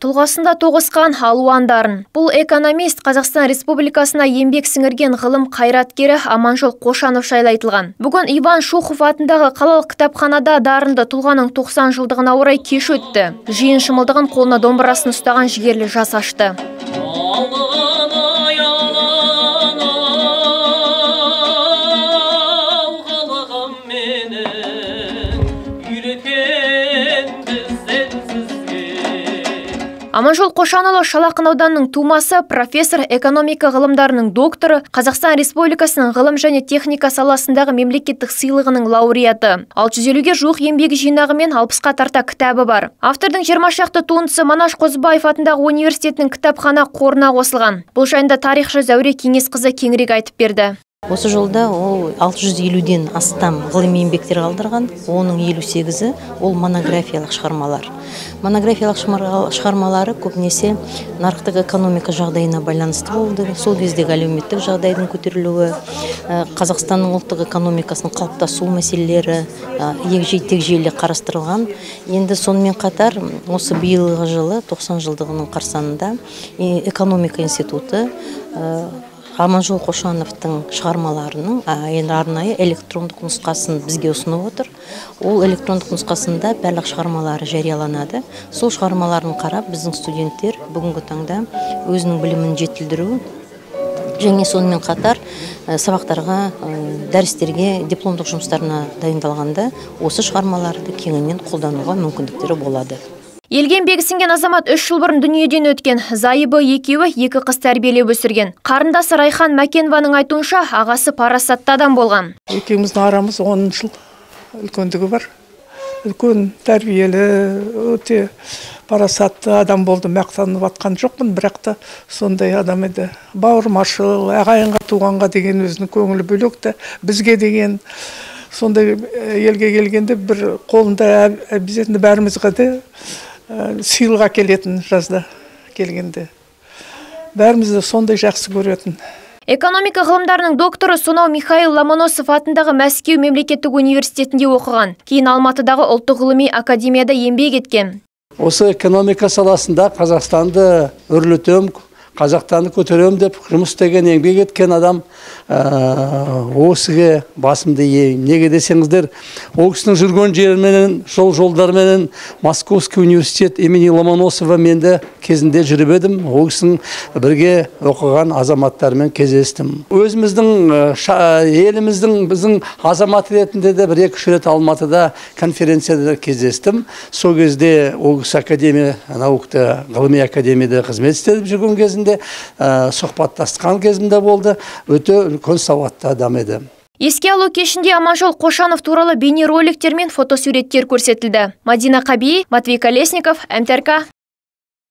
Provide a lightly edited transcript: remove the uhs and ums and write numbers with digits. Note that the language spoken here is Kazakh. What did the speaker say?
тұлғасында тоғысқан алуан дарын. Бұл экономист Қазақстан Республикасына еңбек сіңірген ғылым қайраткері Аманжол Қошанов жайлы айтылған. Бүгін Иван Шухов атындағы қалалық кітапханада дарынды тұлғаның 90 жылдығына орай кеш өтті. Жиын шымылдығын қолына домбырасын ұстаған жігерлі жас ашты. Аманжол Қошанұлы Шалақын ауданының тумасы, профессор, экономика ғылымдарының докторы, Қазақстан Республикасының ғылым және техника саласындағы мемлекеттік сыйлығының лауреаты. 650-ге жуық еңбек жинағы мен 60-қа тарта кітабы бар. Автордың 20 шақты туындысы Манаш Қозыбаев атындағы университетінің кітапхана қорына қосылған. Бұл жайында тарихшы Зәуре Кеңесқызы кеңірек айтып берді. Осы жолда ол 650-ден астам ғылыми еңбектер қалдырған, оның 58-і ол монографиялық шығармалар. Монографиялық шығармалары көбінесе нарықтық экономика жағдайына байланысты болды. Сол кездегі әлеуметтік жағдайдың көтерілуі, Қазақстанның ұлттық экономикасының қалыптасу мәселелері егжей-тегжейлі қарастырылған. Енді сонымен қатар осы биылғы жылы 90 жылдығының қарсаңында экономика институты Аманжол Қошановтың шығармаларының арнайы электрондық нұсқасын бізге ұсынып отыр. Ол электрондық нұсқасында барлық шығармалары жарияланады. Сол шығармаларын қарап, біздің студенттер бүгінгі таңда өзінің білімін жетілдіру және сонымен қатар сабақтарға, дәрістерге, дипломдық жұмыстарына дайындалғанда осы шығармаларды кеңінен қолдануға мүмкіндіктері болады. Елге еңбегі сіңген азамат 3 жыл бұрын дүниеден өткен. Зайыбы екеуі 2 қыз тәрбиелеп өсірген. Қарындасы Райхан Мәкенованың айтуынша, ағасы парасатты адам болған. Екеуміздің арамыз 10 жыл үлкендігі бар. Үлкен тәрбиелі, өте парасатты адам болды. Мақтанып атқан жоқпын, бірақ та сондай адам еді. Бауырмашыл, ағайынға туғанға деген өзінің көңілі бөлекті. Бізге деген сондай елге келгенде бір қолында обязательно бәрімізге де сыйлық келетін жазда келгенде. Бәрімізді сондай жақсы көретін. Экономика ғылымдарының докторы сонау Михаил Ломоносов атындағы Мәскеу мемлекеттік университетінде оқыған. Кейін Алматыдағы ұлттық ғылыми академияда еңбек еткен. Осы экономика саласында Қазақстанды өрлетем, Қазақтанды көтерем деп жұмыс істеген, еңбек еткен адам осыға басымды еймін. Неге десеңіздер, ол кісінің жүрген жерменен, жолдарменен Московский университет имени Ломоносова менде кезінде жүріп едім. Ол кісінің бірге оқыған азаматтармен кездестім. Өзіміздің еліміздің біздің азамат ретінде де 1-2 рет Алматыда конференцияда кездестім. Сол кезде ол кісі академия, наукта, ғылыми академияда қызмет істедіп жүрген кезінде сұхбаттасқан кезімде болды. Өте үлкен сауатты адам еді. Еске алу кешінде Аманжол Қошанов туралы бейнероликтер мен фотосуреттер көрсетілді. Мадина Қаби, Матвей Колесников, МТРК.